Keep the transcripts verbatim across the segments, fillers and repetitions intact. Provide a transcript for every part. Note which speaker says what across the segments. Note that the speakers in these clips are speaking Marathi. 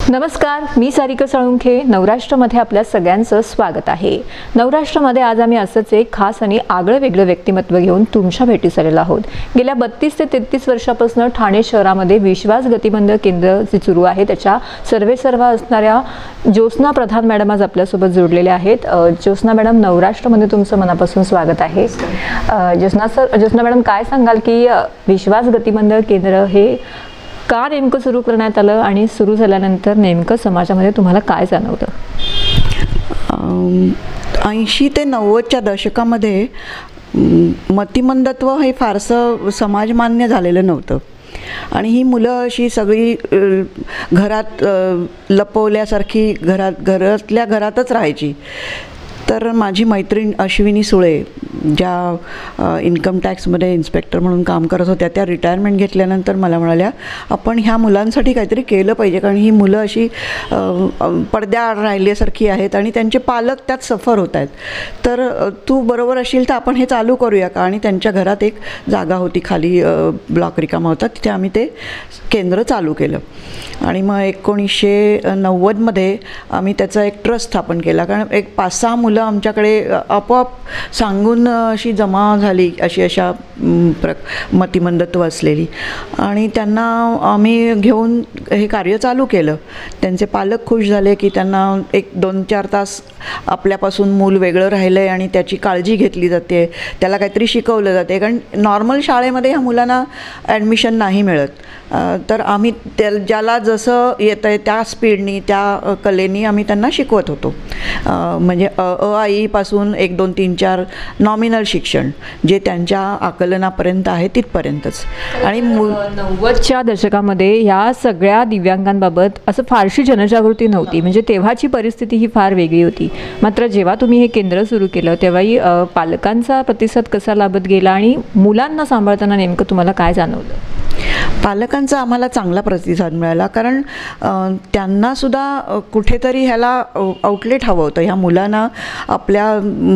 Speaker 1: नमस्कार, मी सारिका साळुंखे. नवराष्ट्रमध्ये आपल्या सगळ्यांचं स्वागत आहे. नवराष्ट्रमध्ये आज आम्ही असंच एक खास आणि आगळं वेगळं व्यक्तिमत्व घेऊन तुमच्या भेटीस आलेलो आहोत. गेल्या बत्तीस ते तेहतीस वर्षापासून ठाणे शहरामध्ये विश्वास गतिमंद केंद्र जे सुरू आहे त्याच्या सर्वे सर्वा असणाऱ्या ज्योत्स्ना प्रधान मॅडम आज आपल्यासोबत जोडलेल्या आहेत. ज्योत्स्ना मॅडम, नवराष्ट्रमध्ये तुमचं मनापासून स्वागत आहे. ज्योत्स्ना सर ज्योत्स्ना मॅडम, काय सांगाल की विश्वास गतिमंद केंद्र हे का नेमकं सुरू करण्यात आलं आणि सुरू झाल्यानंतर नेमकं समाजामध्ये तुम्हाला काय जाणवतं?
Speaker 2: ऐंशी ते नव्वदच्या दशकामध्ये मतिमंदत्व हे फारसं समाजमान्य झालेलं नव्हतं आणि ही मुलं अशी सगळी घरात लपवल्यासारखी घरात घरातल्या घरातच राहायची. तर माझी मैत्रीण अश्विनी सुळे, ज्या इन्कम टॅक्समध्ये इन्स्पेक्टर म्हणून काम करत होत्या, त्या रिटायरमेंट घेतल्यानंतर मला म्हणाल्या, आपण ह्या मुलांसाठी काहीतरी केलं पाहिजे, कारण ही मुलं अशी पडद्याआड राहिल्यासारखी आहेत आणि त्यांचे पालक त्यात सफर होत आहेत. तर तू बरोबर असेल तर आपण हे चालू करूया का? आणि त्यांच्या घरात एक जागा होती, खाली ब्लॉक रिकामा होता, तिथे आम्ही ते केंद्र चालू केलं. आणि मग एकोणीसशे नव्वदमध्ये आम्ही त्याचा एक ट्रस्ट स्थापन केला, कारण एक पाच सहा मुलं आमच्याकडे आपोआप सांगून अशी जमा झाली, अशी अशा प्र मतिमंदत्व असलेली, आणि त्यांना आम्ही घेऊन हे कार्य चालू केलं. त्यांचे पालक खुश झाले की त्यांना एक दोन चार तास आपल्यापासून मूल वेगळं राहिलं आहे आणि त्याची काळजी घेतली जाते, त्याला काहीतरी शिकवलं जाते, कारण नॉर्मल शाळेमध्ये ह्या मुलांना ॲडमिशन नाही मिळत. तर आम्ही त्या ज्याला जसं येतं आहे त्या स्पीडनी, त्या कलेनी आम्ही त्यांना शिकवत होतो. म्हणजे अ आ ईपासून एक दोन तीन चार नॉमिनल शिक्षण जे त्यांच्या आकलनापर्यंत आहे तिथपर्यंतच. आणि
Speaker 1: नव्वदच्या दशकामध्ये ह्या सगळ्या दिव्यांगांबाबत असं फारशी जनजागृती नव्हती, म्हणजे तेव्हाची परिस्थिती ही फार वेगळी होती. मात्र जेव्हा तुम्ही हे केंद्र सुरू केलं तेव्हाही पालकांचा प्रतिसाद कसा लाभत गेला आणि मुलांना सांभाळताना नेमकं तुम्हाला काय जाणवलं?
Speaker 2: पालकांचा आम्हाला चांगला प्रतिसाद मिळाला, कारण त्यांनासुद्धा कुठेतरी ह्याला आउटलेट हवं होतं. ह्या मुलांना आपल्या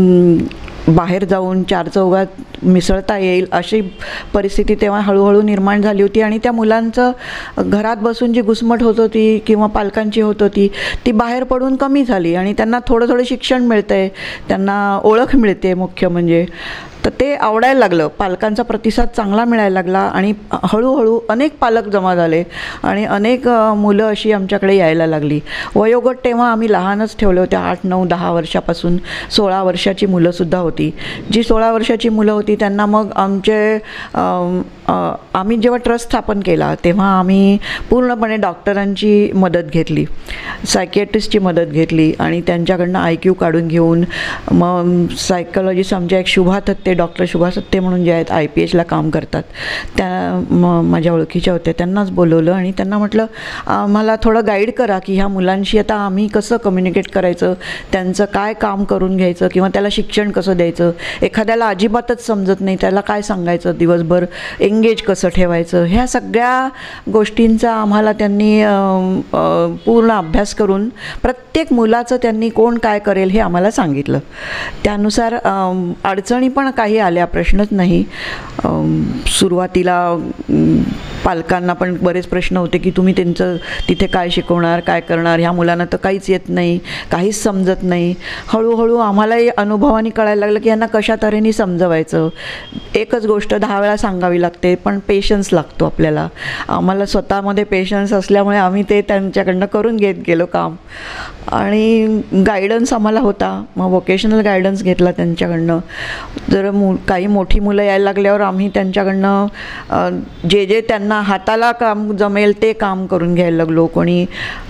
Speaker 2: बाहेर जाऊन चार चौघात मिसळता येईल अशी परिस्थिती तेव्हा हळूहळू निर्माण झाली होती. आणि त्या मुलांचं घरात बसून जी घुसमट होत होती किंवा पालकांची होत होती ती बाहेर पडून कमी झाली आणि त्यांना थोडं थोडं शिक्षण मिळतं आहे, त्यांना ओळख मिळते मुख्य म्हणजे. तर ते आवडायला लागलं, पालकांचा प्रतिसाद चांगला मिळायला लागला आणि हळूहळू अनेक पालक जमा झाले आणि अनेक मुलं अशी आमच्याकडे यायला लागली. वयोगट तेव्हा आम्ही लहानच ठेवले होते, आठ नऊ दहा वर्षापासून सोळा वर्षाची मुलंसुद्धा होती. जी सोळा वर्षाची मुलं होती त्यांना मग आमचे आम्ही जेव्हा ट्रस्ट स्थापन केला तेव्हा आम्ही पूर्णपणे डॉक्टरांची मदत घेतली, सायकियाट्रिस्टची मदत घेतली आणि त्यांच्याकडनं आय क्यू काढून घेऊन मग सायकोलॉजिस्ट आमच्या एक शुभा थत्ते, डॉक्टर शुभा थत्ते म्हणून जे आहेत, आय पी एचला काम करतात, त्या म माझ्या ओळखीच्या होत्या, त्यांनाच बोलवलं आणि त्यांना म्हटलं, आम्हाला थोडं गाईड करा की ह्या मुलांशी आता आम्ही कसं कम्युनिकेट करायचं, त्यांचं काय काम करून घ्यायचं किंवा त्याला शिक्षण कसं द्यायचं. एखाद्याला अजिबातच समजत नाही, त्याला काय सांगायचं, दिवसभर एंगेज कसं ठेवायचं, ह्या सगळ्या गोष्टींचा आम्हाला त्यांनी पूर्ण अभ्यास करून प्रत्येक मुलाचं त्यांनी कोण काय करेल हे आम्हाला सांगितलं. त्यानुसार अडचणी पण काही आल्या, प्रश्नच नाही. सुरुवातीला पालकांना पण बरेच प्रश्न होते की तुम्ही त्यांचं तिथे काय शिकवणार, काय करणार, ह्या मुलांना तर काहीच येत नाही, काहीच समजत नाही. हळूहळू आम्हालाही अनुभवाने कळायला लागलं की यांना कशा तऱ्हेने समजवायचं. एकच गोष्ट दहा वेळा सांगावी लागते, पण पेशन्स लागतो आपल्याला. आम्हाला स्वतःमध्ये पेशन्स असल्यामुळे आम्ही ते त्यांच्याकडनं करून घेत गेलो काम. आणि गायडन्स आम्हाला होता, मग वोकेशनल गायडन्स घेतला त्यांच्याकडनं. जर मु काही मोठी मुलं यायला लागल्यावर आम्ही त्यांच्याकडनं जे जे त्यांना हाताला काम जमेल ते काम करून घ्यायला लागलो. कोणी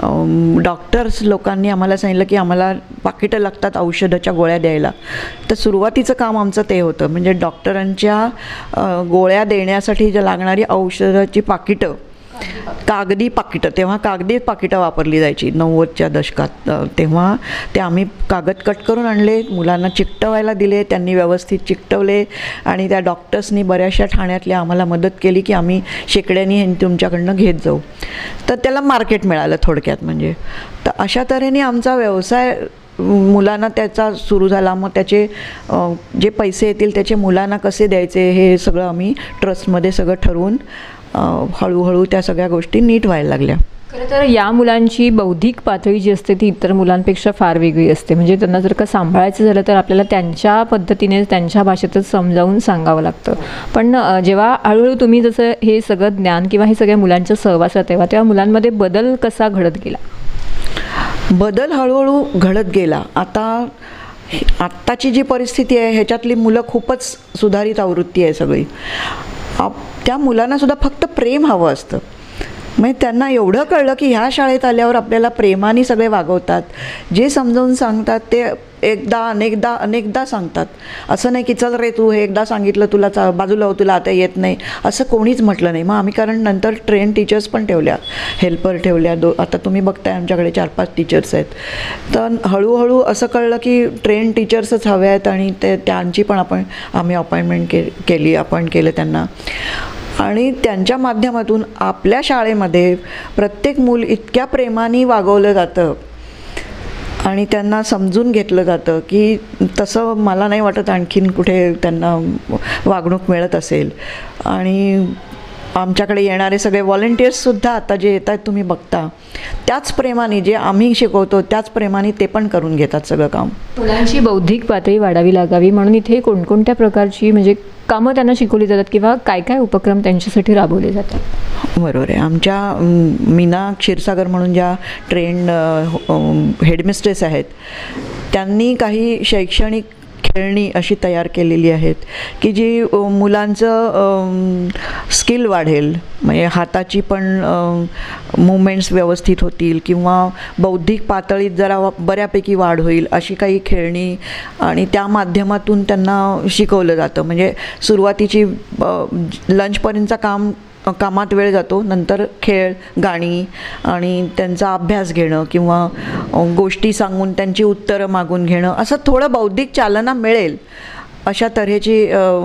Speaker 2: डॉक्टर्स लोकांनी आम्हाला सांगितलं की आम्हाला पाकिटं लागतात औषधाच्या गोळ्या द्यायला. तर सुरुवातीचं काम आमचं ते होतं, म्हणजे डॉक्टरांच्या गोळ्या देण्यासाठी जे लागणारी औषधाची पाकिटं, कागदी पाकिटं, तेव्हा कागदी पाकिटं वापरली जायची नव्वदच्या दशकात. तेव्हा ते आम्ही कागद कट करून आणले, मुलांना चिकटवायला दिले, त्यांनी व्यवस्थित चिकटवले आणि त्या डॉक्टर्सनी बऱ्याचशा ठाण्यातल्या आम्हाला मदत केली की आम्ही शेकड्यांनी हे तुमच्याकडनं घेत जाऊ. तर त्याला मार्केट मिळालं थोडक्यात म्हणजे. तर अशा तऱ्हेने आमचा व्यवसाय मुलांना त्याचा सुरू झाला. मग त्याचे जे पैसे येतील त्याचे मुलांना कसे द्यायचे हे सगळं आम्ही ट्रस्टमध्ये सगळं ठरवून हळूहळू त्या सगळ्या गोष्टी नीट व्हायला लागल्या.
Speaker 1: खरं तर या मुलांची बौद्धिक पातळी जी असते ती इतर मुलांपेक्षा फार वेगळी असते. म्हणजे त्यांना जर का सांभाळायचं झालं तर आपल्याला त्यांच्या पद्धतीने त्यांच्या भाषेतच समजावून सांगावं लागतं. पण अ, जेव्हा हळूहळू तुम्ही जसं हे सगळं ज्ञान किंवा हे सगळ्या मुलांच्या सहवासात तेव्हा तेव्हा मुलांमध्ये बदल कसा घडत गेला?
Speaker 2: बदल हळूहळू घडत गेला. आता आत्ताची जी परिस्थिती आहे ह्याच्यातली मुलं खूपच सुधारित आवृत्ती आहे सगळी. आप त्या मुलांनासुद्धा फक्त प्रेम हवं असतं. म्हणजे त्यांना एवढं कळलं की ह्या शाळेत आल्यावर आपल्याला प्रेमाने सगळे वागवतात, जे समजावून सांगतात ते एकदा अनेकदा अनेकदा सांगतात. असं नाही की चल रे तू हे एकदा सांगितलं तुला चा बाजूला हो, तुला आता येत नाही, असं कोणीच म्हटलं नाही. मग आम्ही कारण नंतर ट्रेन टीचर्स पण ठेवल्या, हेल्पर ठेवल्या. दो आता तुम्ही बघताय आमच्याकडे चार पाच टीचर्स आहेत. तर हळूहळू असं कळलं की ट्रेन टीचर्सच हवे आहेत आणि ते त्यांची पण आपण आम्ही अपॉइंटमेंट के केली अपॉइंट केलं त्यांना. आणि त्यांच्या माध्यमातून आपल्या शाळेमध्ये प्रत्येक मूल इतक्या प्रेमाने वागवलं जातं आणि त्यांना समजून घेतलं जातं की तसं मला नाही वाटत आणखीन कुठे त्यांना वागणूक मिळत असेल. आणि आमच्याकडे येणारे सगळे व्हॉलंटियर्ससुद्धा आता जे येत आहेत तुम्ही बघता, त्याच प्रेमाने जे आम्ही शिकवतो त्याच प्रेमाने ते पण करून घेतात सगळं काम. मुलांची
Speaker 1: बौद्धिक पातळी वाढावी लागावी म्हणून इथे कोणकोणत्या प्रकारची म्हणजे कामं त्यांना शिकवली जातात किंवा काय काय उपक्रम त्यांच्यासाठी राबवले जातात?
Speaker 2: बरोबर आहे. आमच्या मीना क्षीरसागर म्हणून ज्या ट्रेंड हेडमिस्ट्रेस आहेत त्यांनी काही शैक्षणिक खेळणी अशी तयार केलेली आहेत की जी मुलांचं स्किल वाढेल. म्हणजे हाताची पण मुवमेंट्स व्यवस्थित होतील किंवा बौद्धिक पातळीत जरा बऱ्यापैकी वाढ होईल अशी काही खेळणी आणि त्या माध्यमातून त्यांना शिकवलं जातं. म्हणजे सुरुवातीची लंचपर्यंतचं काम कामात वेळ जातो, नंतर खेळ, गाणी आणि त्यांचा अभ्यास घेणं किंवा गोष्टी सांगून त्यांची उत्तरं मागून घेणं, असं थोडं बौद्धिक चालना मिळेल अशा तऱ्हेची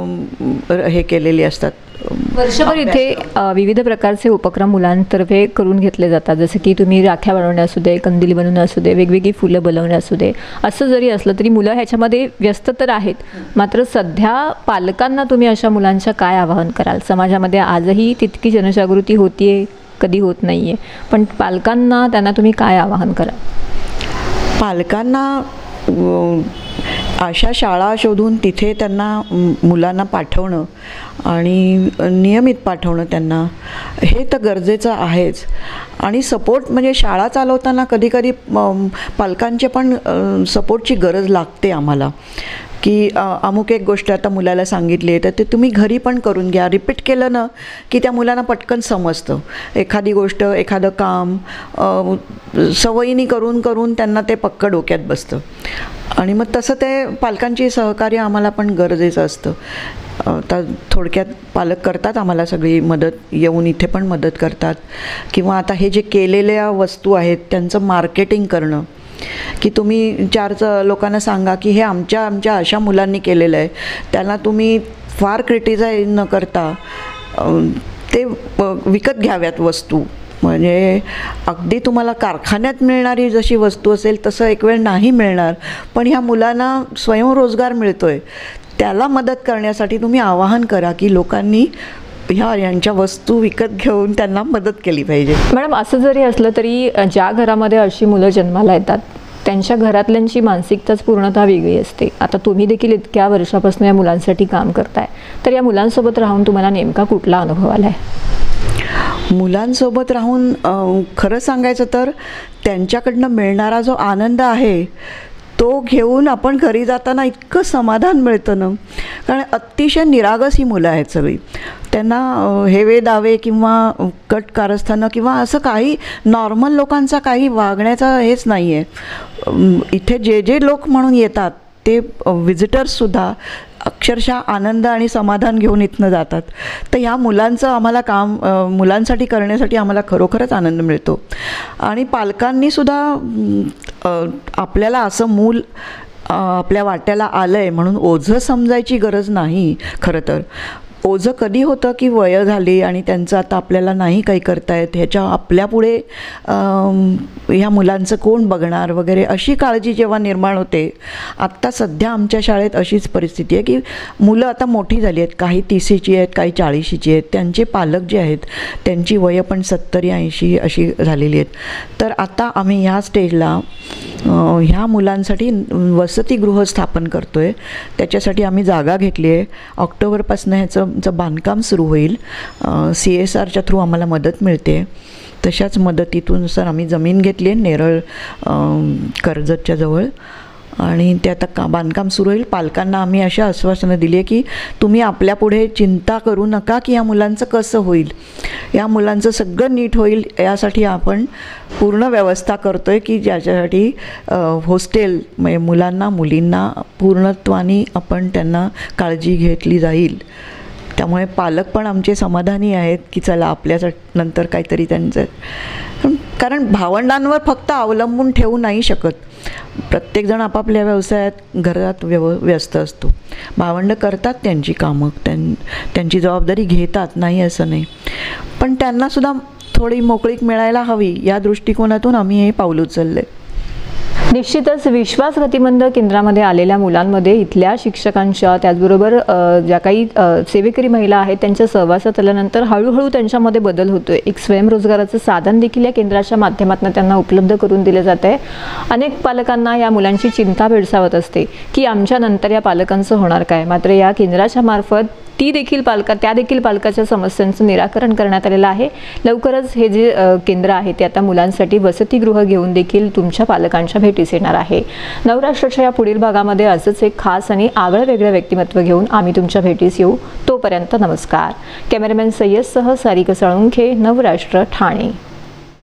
Speaker 2: हे केलेली असतात.
Speaker 1: वर्षभर इथे विविध प्रकारचे उपक्रम मुलांतर्फे करून घेतले जातात. जसं की तुम्ही राख्या बनवणे असू दे, कंदील बनवणे असू दे, वेगवेगळी फुलं बनवणे असू दे. असं जरी असलं तरी मुलं ह्याच्यामध्ये व्यस्त तर आहेत. मात्र सध्या पालकांना तुम्ही अशा मुलांच्या काय आवाहन कराल? समाजामध्ये आजही तितकी जनजागृती होती आहे, कधी होत नाही आहे, पण पालकांना त्यांना तुम्ही काय आवाहन कराल?
Speaker 2: पालकांना अशा शाळा शोधून तिथे त्यांना मुलांना पाठवणं आणि नियमित पाठवणं त्यांना, हे तर गरजेचं आहेच. आणि सपोर्ट म्हणजे शाळा चालवताना कधीकधी पालकांचे पण सपोर्टची गरज लागते आम्हाला की अमुक एक गोष्ट आता मुलाला सांगितली आहे तर ते तुम्ही घरी पण करून घ्या. रिपीट केलं ना की त्या मुलांना पटकन समजतं. एखादी गोष्ट एखादं काम सवयीने करून करून त्यांना ते पक्क डोक्यात बसतं आणि मग तसं ते पालकांची सहकार्य आम्हाला पण गरजेचं असतं. आता थोडक्यात पालक करतात आम्हाला सगळी मदत, येऊन इथे पण मदत करतात. किंवा आता हे जे केलेल्या वस्तू आहेत त्यांचं मार्केटिंग करणं की तुम्ही चार लोकांना सांगा की हे आमच्या आमच्या अशा मुलांनी केलेलं आहे, त्यांना तुम्ही फार क्रिटिसाइज न करता ते विकत घ्याव्यात वस्तू. म्हणजे अगदी तुम्हाला कारखान्यात मिळणारी जशी वस्तू असेल तसं एक वेळ नाही मिळणार, पण ह्या मुलांना स्वयंरोजगार मिळतो आहे, त्याला मदत करण्यासाठी तुम्ही आवाहन करा की लोकांनी ह्या यांच्या वस्तू विकत घेऊन त्यांना मदत केली पाहिजे.
Speaker 1: मॅडम, असं जरी असलं तरी ज्या घरामध्ये अशी मुलं जन्माला येतात त्यांच्या घरातल्यांची मानसिकताच पूर्णतः वेगळी असते. आता तुम्ही देखील इतक्या वर्षापासून या मुलांसाठी काम करताय, तर या मुलांसोबत राहून तुम्हाला नेमका कुठला अनुभव आला आहे?
Speaker 2: मुलांसोबत राहून खरं सांगायचं तर त्यांच्याकडनं मिळणारा जो आनंद आहे तो घेऊन आपण घरी जाताना इतकं समाधान मिळतं ना. कारण अतिशय निरागस ही मुलं आहेत सगळी. त्यांना हेवे दावे किंवा कट कारस्थानं किंवा असं काही नॉर्मल लोकांचा काही वागण्याचा हेच नाही आहे. इथे जे जे लोक म्हणून येतात ते व्हिजिटर्ससुद्धा अक्षरशः आनंद आणि समाधान घेऊन इथनं जातात. तर ह्या मुलांचं आम्हाला काम मुलांसाठी करण्यासाठी आम्हाला खरोखरच आनंद मिळतो. आणि पालकांनीसुद्धा आपल्याला असं मूल आपल्या वाट्याला आलं आहे म्हणून ओझं समजायची गरज नाही. खरं तर ओझं कधी होतं की वय झाली आणि त्यांचं आता आपल्याला नाही काही करता येत, ह्याच्या आपल्यापुढे अम, ह्या मुलांचं कोण बघणार वगैरे अशी काळजी जेव्हा निर्माण होते. आत्ता सध्या आमच्या शाळेत अशीच परिस्थिती आहे की मुलं आता मोठी झाली आहेत, काही तीसीची आहेत, काही चाळीशीची आहेत. त्यांचे पालक जे आहेत त्यांची वयं पण सत्तरी ऐंशी अशी झालेली आहेत. तर आता आम्ही ह्या स्टेजला अ, ह्या मुलांसाठी वसतिगृह स्थापन करतो आहे. त्याच्यासाठी आम्ही जागा घेतली आहे. ऑक्टोबरपासून ह्याचं चं बांधकाम सुरू होईल. सी एस आरच्या थ्रू आम्हाला मदत मिळते. तशाच मदतीतून सर आम्ही जमीन घेतली आहे नेरळ कर्जतच्या जवळ आणि ते आता का बांधकाम सुरू होईल. पालकांना आम्ही अशा आश्वासनं दिली आहे की तुम्ही आपल्यापुढे चिंता करू नका की या मुलांचं कसं होईल, या मुलांचं सगळं नीट होईल यासाठी आपण पूर्ण व्यवस्था करतो आहे की ज्याच्यासाठी हॉस्टेल म्हणजे मुलांना मुलींना पूर्णत्वाने आपण त्यांना काळजी घेतली जाईल. त्यामुळे पालक पण आमचे समाधानी आहेत की चला आपल्यासाठी नंतर काहीतरी त्यांचं, कारण भावंडांवर फक्त अवलंबून ठेवू नाही शकत. प्रत्येकजण आपापल्या व्यवसायात घरात व्यव व्यस्त असतो. भावंडं करतात त्यांची कामं, त्यां त्यांची जबाबदारी घेतात, नाही असं नाही, पण त्यांनासुद्धा थोडी मोकळीक मिळायला हवी या दृष्टिकोनातून आम्ही हे पाऊल उचललं आहे.
Speaker 1: निश्चितच विश्वास गतिमंद केंद्रामध्ये आलेल्या मुलांमध्ये इथल्या शिक्षकांच्या त्याचबरोबर ज्या काही सेवेकरी महिला आहेत त्यांच्या सहवासात आल्यानंतर हळूहळू त्यांच्यामध्ये बदल होतोय. एक स्वयंरोजगाराचं साधन देखील या केंद्राच्या माध्यमातून त्यांना उपलब्ध करून दिले जात आहे. अनेक पालकांना या मुलांची चिंता भेडसावत असते की आमच्या नंतर या पालकांचं होणार काय. मात्र या केंद्राच्या मार्फत ती देखील पालका त्या देखील पालकाच्या समस्यांचं निराकरण करण्यात आलेलं आहे. लवकरच हे जे केंद्र आहे ते आता मुलांसाठी वसतिगृह घेऊन देखील तुमच्या पालकांच्या भेटीस येणार आहे. नवराष्ट्राच्या या पुढील भागामध्ये असंच एक खास आणि आगळं वेगळं व्यक्तिमत्व घेऊन आम्ही तुमच्या भेटीस येऊ. तोपर्यंत नमस्कार. कॅमेरामॅन सय्यदसह सारिका साळुंखे, नवराष्ट्र, ठाणे.